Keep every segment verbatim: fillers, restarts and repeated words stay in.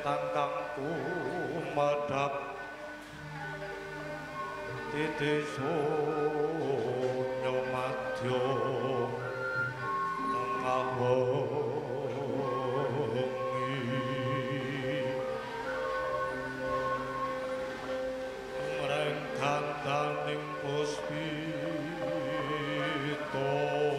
tangkangku madhap titiso nyomadyo tengah wengi mreng kandaning puspita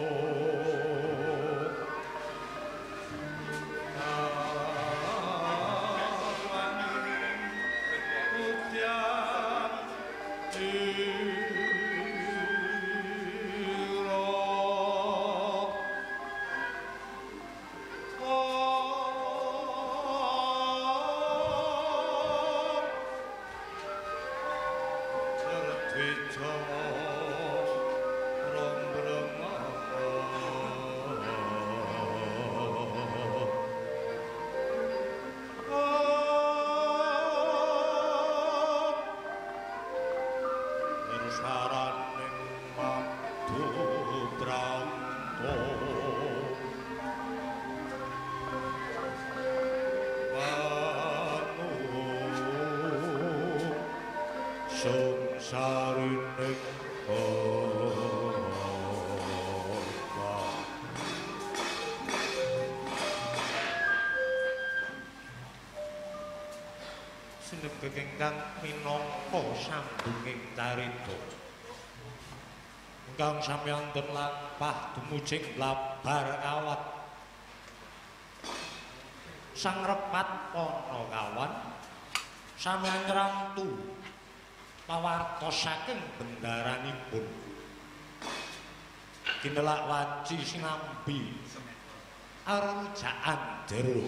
ingkang minangka sambunging carita ingkang samyanten lampah dumujing blabar kawat sang repat Panakawan sampeyan ngrantu pawartos saking bendaranipun kinelak wanci sinambi arujaan jero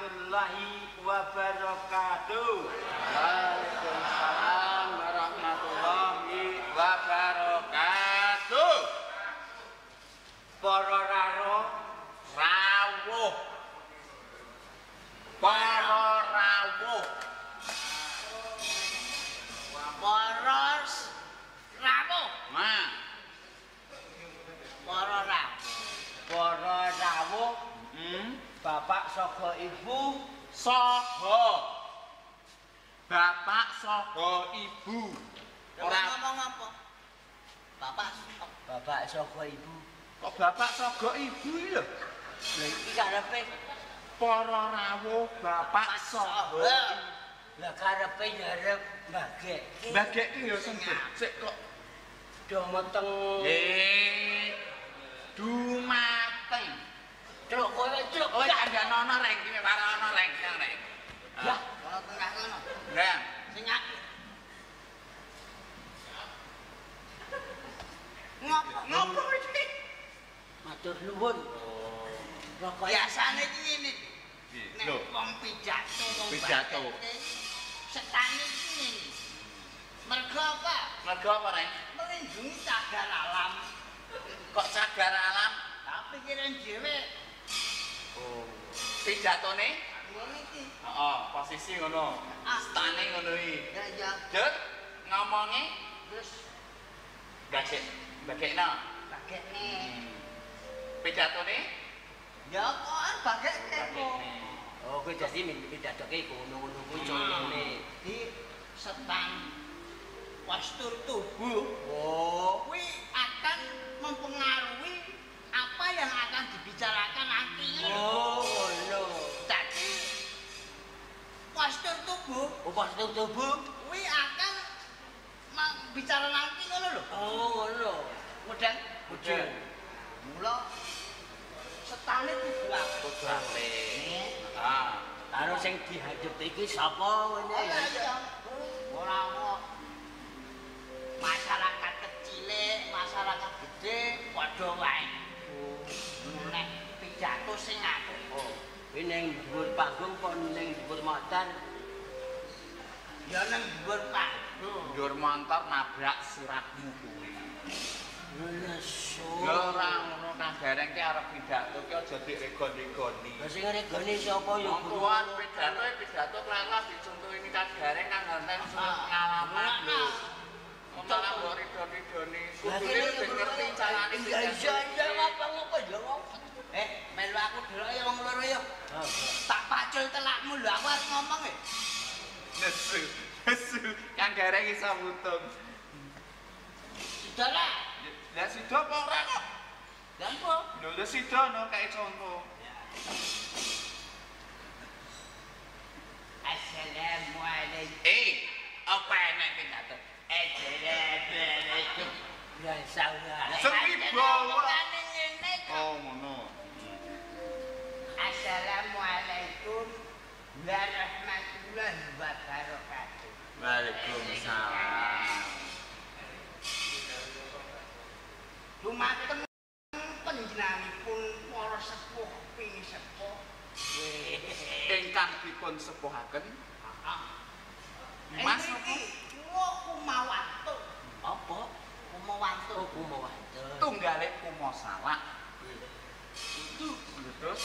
warahmatullahi wabarakatuh. Waalaikumsalam warahmatullahi wabarakatuh. Para raro rawuh. Para rawuh. Poros rawuh. Nah. Para rawuh. Para rawuh. Hmm. Bapak saha ibu saha. Bapak saha ibu. Ora ngomong apa? Bapak Bapak saha ibu. Kok bapak saha ibu lho? Lha iki karepe para rawuh bapak saha. Lah karepe nyarep bagekke. Bagekke ya sempet. Sik kok do meteng. Eh. Dumateng. Truk kowe truk. Oh, ada nono reng iki para ono reng nang reng. Ya, ono tengah ngono. Reng, sing ngaki. Ngopo? Ngopo iki? Matur nuwun. Oh. Rokok biasane iki ngene. Nek wong pidato wong pidato. Setane iki ngene. Mergo apa? Mergo apa reng? Melindungi cagar alam. Kok cagar alam? Tapi pikiran dhewe. Oh, pidatone ngono iki. Heeh, posisi ngono. Stane ngono iki. Ya ya. Dek, ngomonge terus bagek, bagekno. Bagekne. Pidatone? Ya kok bagekne kok. Oh, kowe dadi pidatoke iku ngono-ngono kuwi contone. Di setang postur tubuh. Oh, kuwi akan mempengaruhi apa yang akan dibicarakan nanti. Oh, no. Jadi postur tubuh, oh, postur tubuh, kuwi akan bicara nanti ngono lho. Oh, ngono. Mudeng, mudeng. Mula setane dibuat. Kudrate. Ah, karo sing dihadep iki sapa ngene ya? Ora ono. Masyarakat kecil, masyarakat gede padha wae. Nek pidato sing aku. Oh, kuwi ning dhuwur panggung apa ning dhuwur motor? Ya ning dhuwur panggung. Dhuwur motor nabrak suratmu kuwi. Lesu. Ya ora ngono kagareng ki arep pidato ki aja dirego-regoni. Lah sing regoni sapa ya buruan pidato pidato kelas dicontohi ini kagareng kang nganten pengalaman lho. Malah mbok ridho-ridhone. Kudune ben ngerti carane pidato. Iya iya ngapa-ngapa ya ngapa. Eh, melu aku delok ya wong loro ya. Tak pacul telakmu lho aku arep ngomong e. Nesu. Nesu. Kang gareng iso mutung. Sudah lah. Lah sida apa ora kok? Lah apa? Lho lho sida no kae contoh. Assalamualaikum. Eh, apa enak pidato? Assalamualaikum. Ya salah. Sepi bawa. Oh, ngono. Assalamualaikum warahmatullahi wabarakatuh. Waalaikumsalam. Dumateng panjenenganipun para sepuh ping sepuh ingkang dipun sepuhaken. Mas Kumawanto. Apa? Kumawanto. Oh, Kumawanto. Tunggale Kumasalak. Itu terus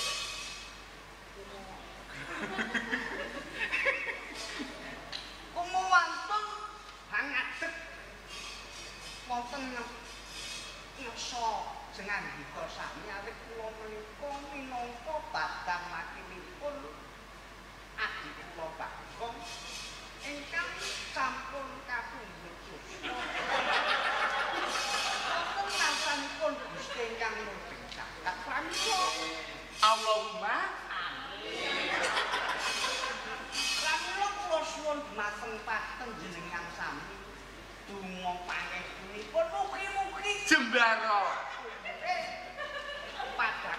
Kumawanto hangadeg wonten yasa jengandika sami awit kula menika minangka badang makinipun adi kula Bagong ingkang sampun kapundhut susta. Wonten nasanipun Gusti ingkang mundhing jagat pramila. Allahumma amin. Pramila kula suwun dhumateng panjenengan sami donga pangestunipun mugi-mugi jembara. Padang.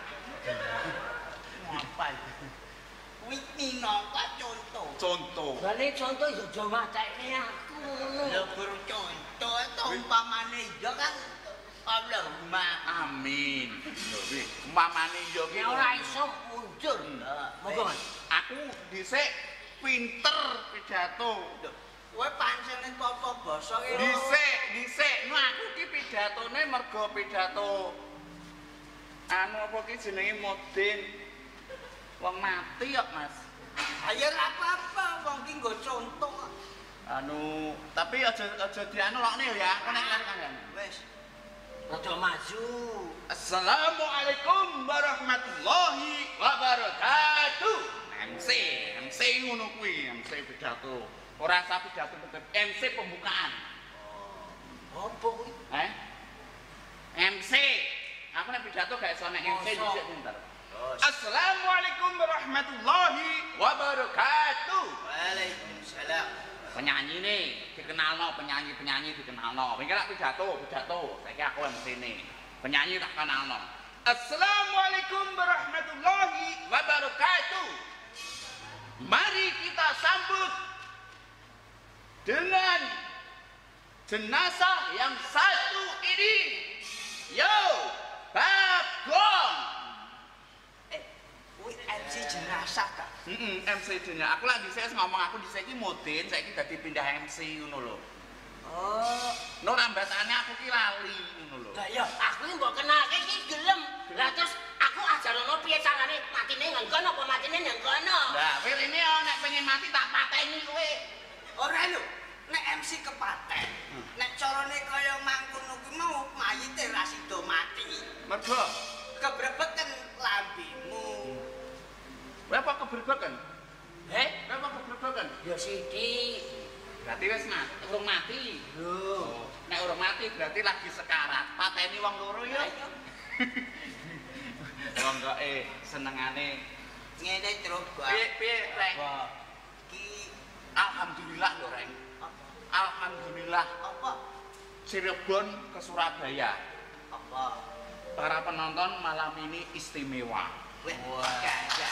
Ngapa iki? Kuwi minangka contoh. Contoh. Bane contoh ya aja macake aku ngono. Lha guru contoh to umpamane ya kan Allahumma amin. Lho kuwi umpamane ya ki ora iso muncul. Monggo Mas. aku dhisik pinter pidato. Kowe pancene tata basa ki. Dhisik, dhisik. No aku ki pidatone mergo pidato anu apa ki jenenge modin. Wong mati kok, Mas. Ayo ora apa-apa, wong ki nggo contoh kok. Anu, tapi aja aja dianulokne ya. Kok nek kan. Wis. Rada maju. Assalamualaikum warahmatullahi wabarakatuh. M C, M C ngono kuwi, M C pidato. Ora usah pidato tetep M C pembukaan. Oh, apa kuwi? Eh? M C. Aku nek pidato gak iso nek M C dhisik pinter. Assalamualaikum warahmatullahi wabarakatuh. Waalaikumsalam. Penyanyi nih dikenalno, penyanyi-penyanyi dikenalno. Iki lak pidato, pidato. Saiki aku M C ne. Penyanyi tak kenalno. Assalamualaikum warahmatullahi wabarakatuh. Mari kita sambut dengan jenazah yang satu ini. Yo, Bagong. Eh, kuwi M C jenazah ta? Heeh, M C dene. Aku lak dhisik ngomong aku dhisik iki modin, saiki dadi pindah M C ngono lho. Oh, no rambatane aku ki lali ngono lho. lah ya aku mbok kenake iki gelem. Lah terus aku ajarono piye carane matine nang kono apa matine nang kono? Lah, wirine nek pengen mati tak pateni kowe. Ora lho, nek M C kepaten. Nek carane kaya mangkono kuwi mau mayite ra sida mati. Mergo Kebrebeken lambemu. kowe apa keberbeken? Eh, Kowe apa keberbeken? ya sithik. Berarti wis mati, urung mati. Lho, Nek urung mati berarti lagi sekarat. Pateni wong loro ya. Wong kok eh senengane ngene terus, Pak. piye piye Reng? Ki Alhamdulillah lho Reng. Alhamdulillah apa? Cirebon ke Surabaya. Apa? Para penonton malam ini istimewa. Weh, gajah.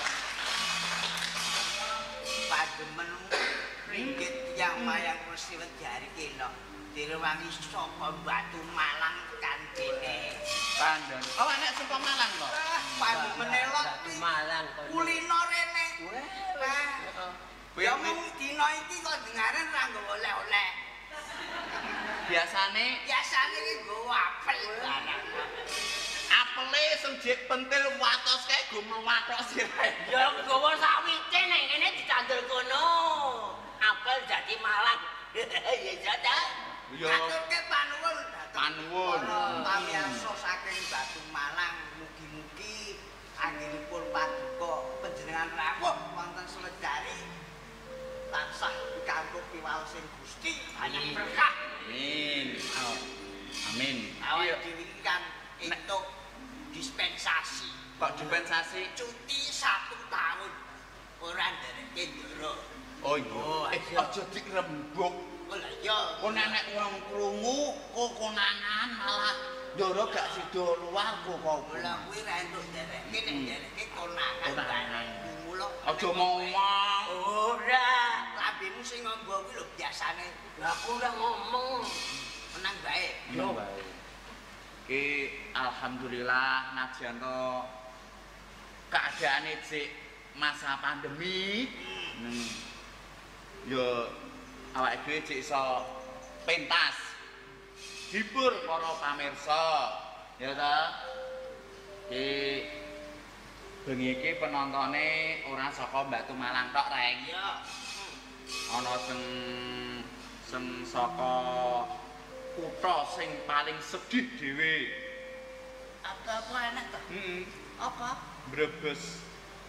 Pademen ringgit yang mayang mesti wedari kena direwangi saka Batu Malang kan kene. Pandan. Oh, anak saka Malang to. Ah, pademen elok Malang kulino rene. Nah, ya Kuwi- mung dina iki kok dengaren ra nggawa oleh-oleh. Biasane Biasane iki nggawa apel barang. apele sing jek pentil watos kae go mlathok sirahe. ya nggawa sawite ning kene dicandel kono. Apel jadi Malang. Ya jada. Yo Aturke panuwun dhateng panuwun. para pamirsa saking Batu Malang, mugi-mugi anggenipun paduka panjenengan rawuh wonten Sledari tansah pikantuk piwalesing Gusti banyak berkah. Amin. Oh. Amin. Awak Iya. dhewe kan entuk dispensasi. Kok dispensasi? Cuti satu tahun. Ora ndereke ndoro. Oh iya. Eh aja dirembug. Oh lah iya. Kok nek wong krungu kok konangan malah ndoro gak sida luar kok kok. Mula kuwi ra entuk ndereke nek ndereke konangan. Konangan. Mula Aja ngomong. ora. Lambemu sing ngombo kuwi lho biasane. Lah aku udah ngomong. Menang bae. Yo. Ki alhamdulillah najan to keadaane cek masa pandemi. Hmm. Yo awake dhewe cek iso pentas. Hibur para pamirsa. Ya ta. Ki bengi iki penontone ora saka Batu Malang tok, Reng. Ya. Ana sing sing saka kutha sing paling sedih dhewe. Apa-apa enak to? Heeh. Apa? Brebes.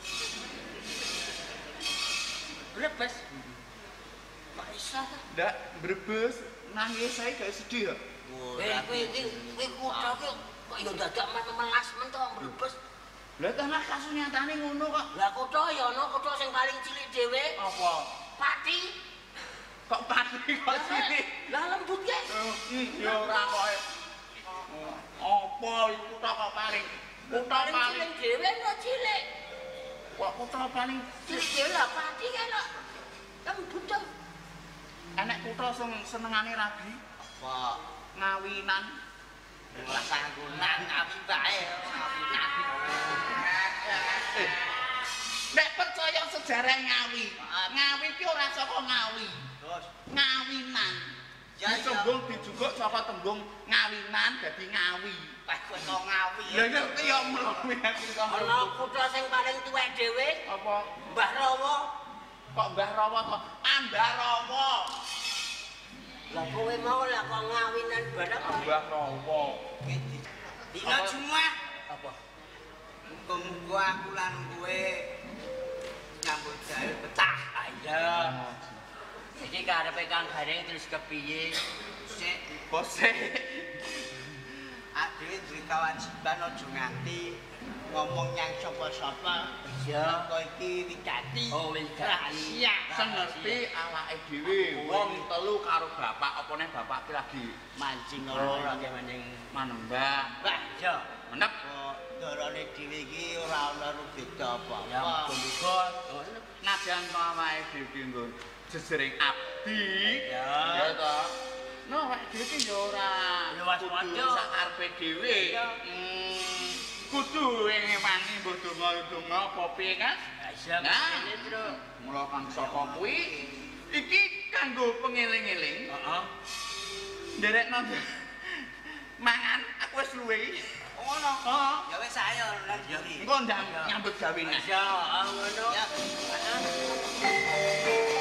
Brebes. Kok iso ta? Ndak Brebes nangis saya gak sedih ya. Eh, kuwi iki kuwi kutha ki kok ya dadak melas men to Brebes. Lah tanah kasus nyatane ngono kok. Lah kutha ya ana kutha sing paling cilik dhewe. Apa? Pati. Kok pati kok cilik? Lah lembut ya. Hmm, ya ora kok. Apa iku kok paling kutha Paling paling cilik dhewe kok cilik. kok kutha paling Cilik dhewe lah pati kan kok. Lembut to. enek kutha sing senengane rabi Apa? ngawinan. Ora sanggunan tapi bae. Ngawinan. Eh, nek percaya sejarah Ngawi. Ngawi ki ora saka Ngawi. Terus Ngawinan. Ya, Ya tembung dijuguk saka tembung ngawinan dadi Ngawi. pas kowe kok Ngawi. Lah ngerti ya mlowi aku kok. Ana kutha sing paling tuwek dhewe, Apa? Mbah Rawa. Kok Mbah Rawa kok Ambah Rawa. Lah kowe mau lah kok ngawinan barang kok. Mbah Rawa. Dina Jumat Apa? muga-muga aku lan kowe nyambut gawe betah. Iya. Iki karepe Kang Gareng terus kepiye? Sik Bose. dhewe duwe kewajiban aja nganti ngomong yang sapa-sapa. Iya. Kok iki wigati. Oh, wigati. Rahasia. Senesti awake dhewe wong telu karo bapak opone bapak ki lagi Mancing ora ge maning manembah. Lah iya. Menep Kok dorone dhewe iki ora ana beda ya apa-apa. muga najan to awake dhewe ki nggo jejering abdi. Ya. Ya to. No, awake dhewe ki ya ora Ya waspada. sakarepe dhewe. Ya. Hmm, kudu ngewani mbok donga-donga apa piye kan? Iya Nah. ngene terus. Mula kang saka kuwi iki kanggo pengeling-eling. Heeh. Nderekno mangan aku wis luwe. Ngono. Heeh. Ya wis ayo lan juri. Engko ndang nyambut gawe neh. Iya, ngono. Ya. Heeh.